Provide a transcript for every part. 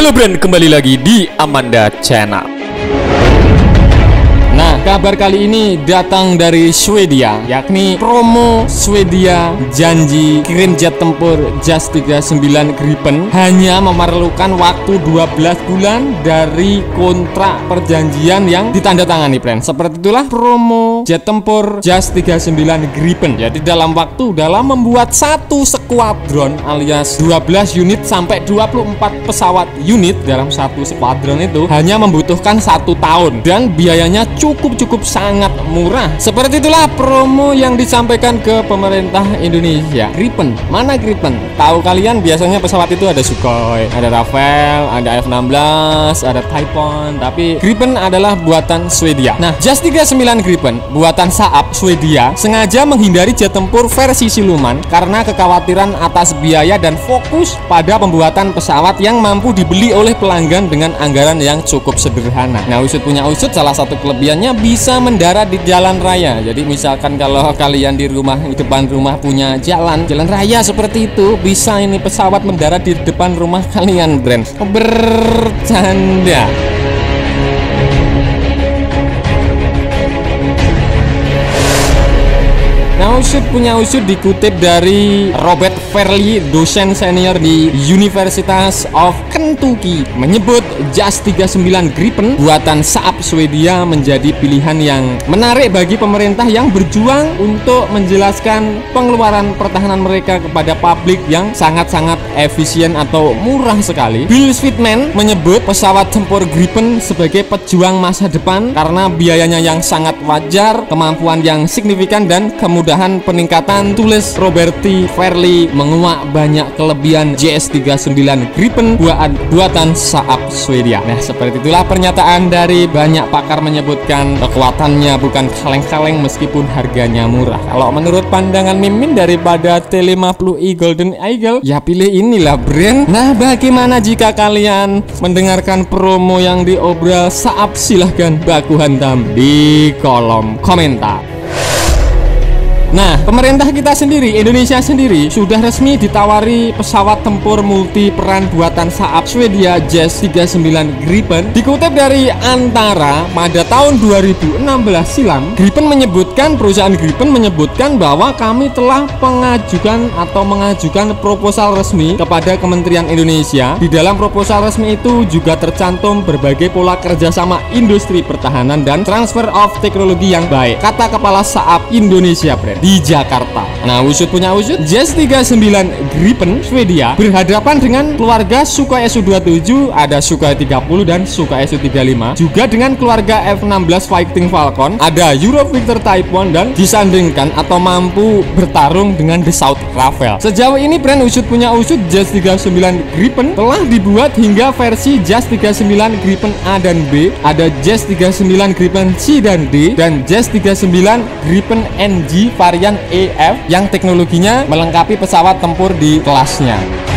Halo Brand, kembali lagi di Amanda Channel. Nah, kabar kali ini datang dari Swedia, yakni promo Swedia janji kirim jet tempur JAS 39 Gripen hanya memerlukan waktu 12 bulan dari kontrak perjanjian yang ditandatangani, Brand. Seperti itulah promo jet tempur JAS 39 Gripen. Jadi dalam membuat satu skuadron alias 12 unit sampai 24 pesawat unit dalam satu skuadron itu hanya membutuhkan 1 tahun dan biayanya cukup sangat murah. Seperti itulah promo yang disampaikan ke pemerintah Indonesia. Gripen, mana Gripen? Tahu kalian biasanya pesawat itu ada Sukhoi, ada Rafale, ada F-16, ada Typhoon, tapi Gripen adalah buatan Swedia. Nah, JAS 39 Gripen buatan Saab Swedia sengaja menghindari jet tempur versi siluman karena kekhawatiran atas biaya dan fokus pada pembuatan pesawat yang mampu dibeli oleh pelanggan dengan anggaran yang cukup sederhana. Nah, usut punya usut, salah satu kelebihannya bisa mendarat di jalan raya. Jadi misalkan kalau kalian di depan rumah punya jalan raya seperti itu, bisa ini pesawat mendarat di depan rumah kalian, Brand. Bercanda. Nah, usut punya usut dikutip dari Robert Fairley, dosen senior di Universitas of Kentucky, menyebut JAS 39 Gripen buatan Saab Swedia menjadi pilihan yang menarik bagi pemerintah yang berjuang untuk menjelaskan pengeluaran pertahanan mereka kepada publik yang sangat-sangat efisien atau murah sekali. Bill Sweetman menyebut pesawat tempur Gripen sebagai pejuang masa depan karena biayanya yang sangat wajar, kemampuan yang signifikan, dan kemudahan peningkatan. Tulis Roberti Fairley menguak banyak kelebihan JAS 39 Gripen buatan Saab Swedia. Nah, seperti itulah pernyataan dari banyak pakar menyebutkan kekuatannya bukan kaleng-kaleng meskipun harganya murah. Kalau menurut pandangan Mimin daripada T50i Golden Eagle, ya pilih inilah, Brand. Nah, bagaimana jika kalian mendengarkan promo yang diobral Saab? Silahkan baku hantam di kolom komentar. Nah, pemerintah kita sendiri, Indonesia sendiri, sudah resmi ditawari pesawat tempur multi peran buatan Saab Swedia JAS 39 Gripen. Dikutip dari Antara, pada tahun 2016 silam, perusahaan Gripen menyebutkan bahwa kami telah mengajukan proposal resmi kepada Kementerian Indonesia. Di dalam proposal resmi itu juga tercantum berbagai pola kerjasama industri pertahanan dan transfer of teknologi yang baik, kata Kepala Saab Indonesia, Brand, di Jakarta. Nah, usut punya usut, JAS 39 Gripen Swedia berhadapan dengan keluarga Sukhoi Su-27, ada Sukhoi 30 dan Sukhoi Su-35, juga dengan keluarga F-16 Fighting Falcon, ada Eurovictor Typhoon, dan disandingkan atau mampu bertarung dengan Dassault Rafale. Sejauh ini, Brand, usut punya usut, JAS 39 Gripen telah dibuat hingga versi JAS 39 Gripen A dan B, ada JAS 39 Gripen C dan D, dan JAS 39 Gripen NG varian EF yang teknologinya melengkapi pesawat tempur di kelasnya.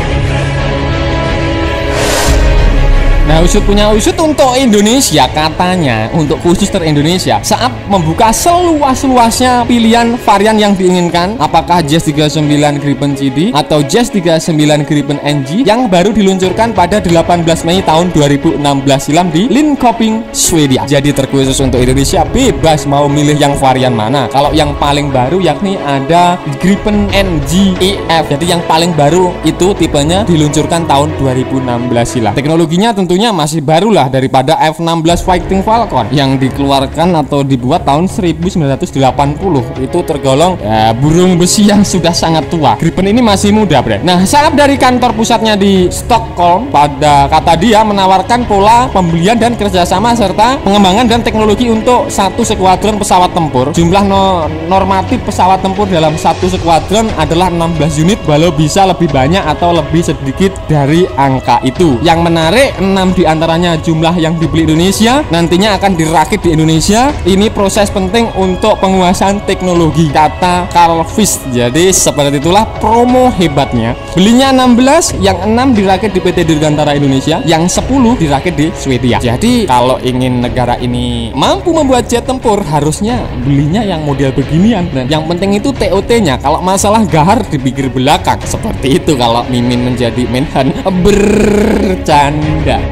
Nah, usut punya usut, untuk Indonesia katanya, untuk khusus Indonesia, Saab membuka seluas-luasnya pilihan varian yang diinginkan, apakah JAS 39 Gripen CD atau JAS 39 Gripen NG yang baru diluncurkan pada 18 Mei tahun 2016 silam di Linköping, Swedia. Jadi terkhusus untuk Indonesia, bebas mau milih yang varian mana. Kalau yang paling baru yakni ada Gripen NG EF. Jadi yang paling baru itu tipenya diluncurkan tahun 2016 silam. Teknologinya tentunya masih barulah daripada F-16 Fighting Falcon yang dikeluarkan atau dibuat tahun 1980. Itu tergolong burung besi yang sudah sangat tua. Gripen ini masih muda, Brand. Nah, Saab dari kantor pusatnya di Stockholm pada kata dia menawarkan pola pembelian dan kerjasama serta pengembangan dan teknologi untuk satu skuadron pesawat tempur. Jumlah normatif pesawat tempur dalam satu skuadron adalah 16 unit, walau bisa lebih banyak atau lebih sedikit dari angka itu. Yang menarik, 16 diantaranya jumlah yang dibeli Indonesia nantinya akan dirakit di Indonesia. Ini proses penting untuk penguasaan teknologi, kata Carl Fish. Jadi seperti itulah promo hebatnya. Belinya 16, yang 6 dirakit di PT Dirgantara Indonesia, yang 10 dirakit di Swedia. Jadi kalau ingin negara ini mampu membuat jet tempur, harusnya belinya yang model beginian. Dan yang penting itu TOT-nya. Kalau masalah gahar dipikir belakang. Seperti itu kalau Mimin menjadi Menhan. Bercanda.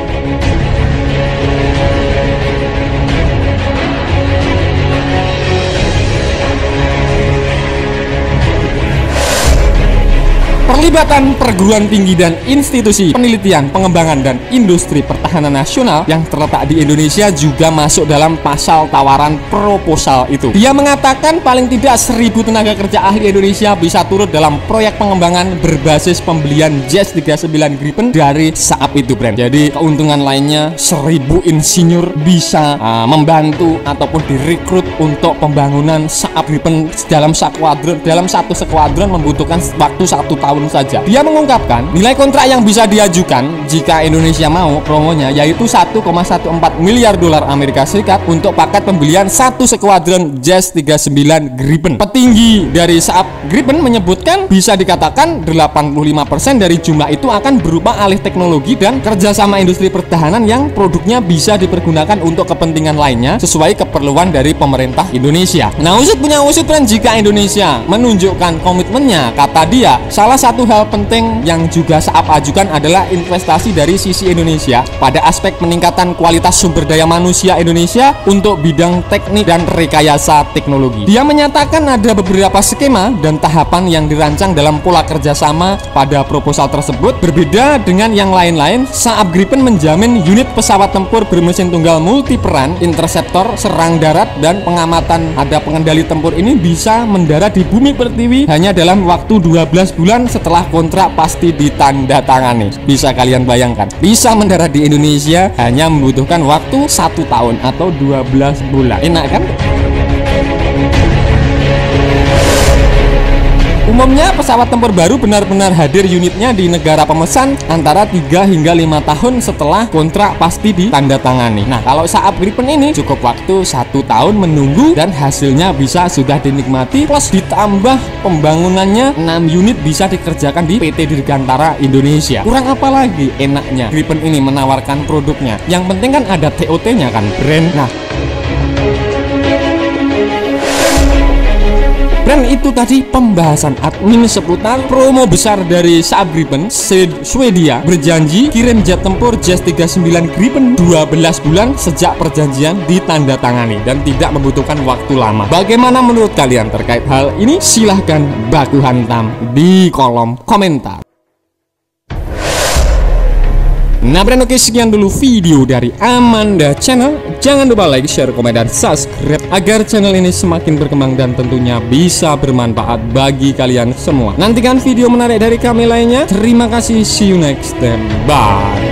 Perlibatan perguruan tinggi dan institusi penelitian, pengembangan, dan industri pertahanan nasional yang terletak di Indonesia juga masuk dalam pasal tawaran proposal itu. Dia mengatakan paling tidak 1.000 tenaga kerja ahli Indonesia bisa turut dalam proyek pengembangan berbasis pembelian Jas 39 Gripen dari Saab itu, brand. Jadi keuntungan lainnya 1.000 insinyur bisa membantu ataupun direkrut untuk pembangunan Saab Gripen dalam satu skuadron membutuhkan waktu 1 tahun saja. Dia mengungkapkan nilai kontrak yang bisa diajukan jika Indonesia mau promonya yaitu 1,14 miliar dolar Amerika Serikat untuk paket pembelian satu skuadron Jas 39 Gripen. Petinggi dari Saab Gripen menyebutkan bisa dikatakan 85% dari jumlah itu akan berupa alih teknologi dan kerjasama industri pertahanan yang produknya bisa dipergunakan untuk kepentingan lainnya sesuai keperluan dari pemerintah Indonesia. Nah, usut punya usut, dan jika Indonesia menunjukkan komitmennya, kata dia, salah satu hal penting yang juga Saab ajukan adalah investasi dari sisi Indonesia pada aspek peningkatan kualitas sumber daya manusia Indonesia untuk bidang teknik dan rekayasa teknologi. Dia menyatakan ada beberapa skema dan tahapan yang dirancang dalam pola kerjasama pada proposal tersebut. Berbeda dengan yang lain-lain, Saab Gripen menjamin unit pesawat tempur bermesin tunggal multiperan, interceptor, serang darat, dan pengamatan ada pengendali tempur ini bisa mendarat di bumi pertiwi hanya dalam waktu 12 bulan setelah kontrak pasti ditandatangani. Bisa kalian bayangkan, bisa mendarat di Indonesia hanya membutuhkan waktu 1 tahun atau 12 bulan. Enak kan? Umumnya pesawat tempur baru benar-benar hadir unitnya di negara pemesan antara 3 hingga 5 tahun setelah kontrak pasti ditandatangani. Nah, kalau Saab Gripen ini cukup waktu 1 tahun menunggu dan hasilnya bisa sudah dinikmati, plus ditambah pembangunannya 6 unit bisa dikerjakan di PT Dirgantara Indonesia. Kurang apa lagi enaknya Gripen ini menawarkan produknya. Yang penting kan ada TOT-nya kan, brand. Nah, dan itu tadi pembahasan admin seputar promo besar dari Saab Gripen. Swedia berjanji kirim jet tempur Jas 39 Gripen 12 bulan sejak perjanjian ditandatangani dan tidak membutuhkan waktu lama. Bagaimana menurut kalian terkait hal ini? Silahkan baku hantam di kolom komentar. Nah, brand, oke, sekian dulu video dari Amanda Channel. Jangan lupa like, share, komen, dan subscribe agar channel ini semakin berkembang dan tentunya bisa bermanfaat bagi kalian semua. Nantikan video menarik dari kami lainnya. Terima kasih, see you next time, bye.